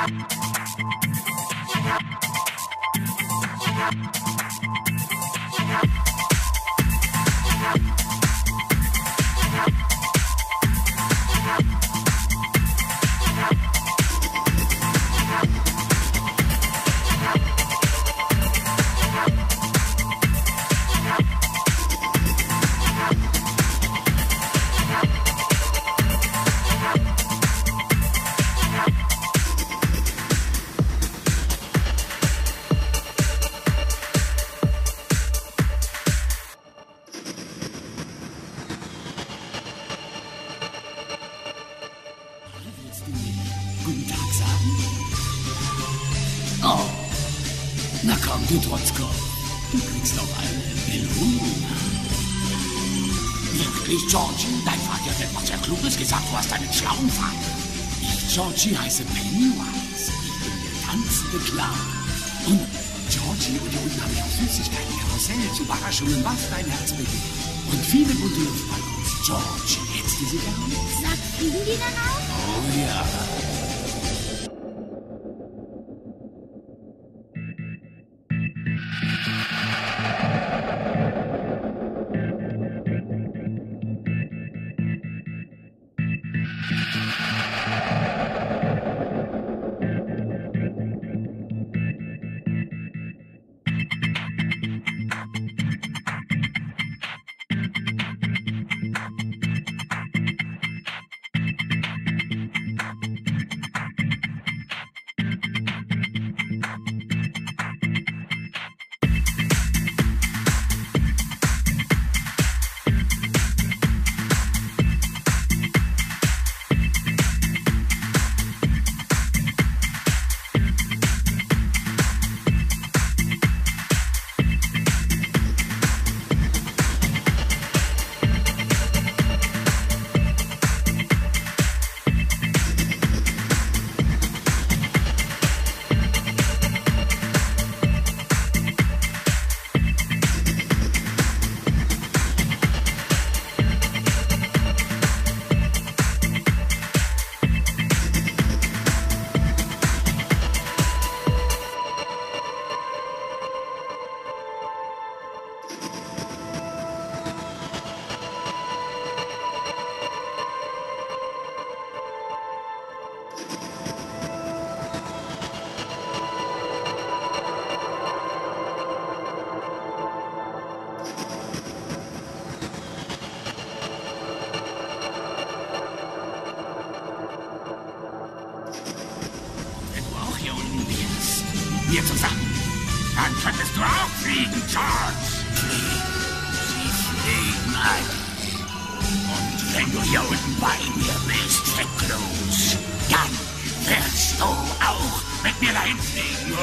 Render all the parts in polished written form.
Guten Tag sagen? Oh, na komm, du Trotzkopf. Du kriegst doch eine Belohnung. Wirklich, Georgie? Dein Vater hat etwas sehr Kluges gesagt. Du hast einen schlauen Vater. Ich, Georgie, heiße Pennywise. Ich bin der tanzende Clown. Und Georgie, und hier unten habe ich auch Süßigkeiten, Karussells, Überraschungen, was dein Herz begehrt. Und viele bunte Luftballons. Georgie, hättest du sie gern? Sag, fliegen die dann auch? Oh ja. Wir zusammen. Dann könntest du auch fliegen, George. Sie fliegen alle. Und wenn du hier unten bei mir bist, Fecklose, dann wirst du auch mit mir dahin fliegen.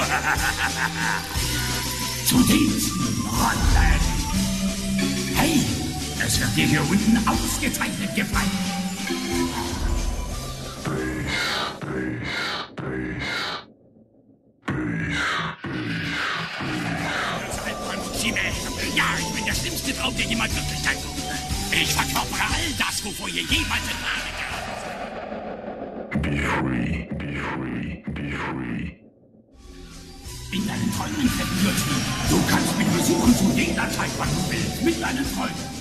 Zu diesen Rollen. Hey, es wird dir hier unten ausgezeichnet gefallen. Ja, ich bin der schlimmste Traum, der jemals Wirklichkeit wurde. Ich verkörpere all das, wovor ihr jemals in Frage gehabt. Be free, be free, be free. In deinen Träumen, Fettwürzel. Du kannst mich besuchen zu jeder Zeit, wann du willst, mit deinen Freunden.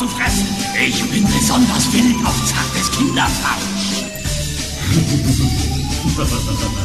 aufzufressen. Ich bin besonders wild auf zartes Kinderfleisch.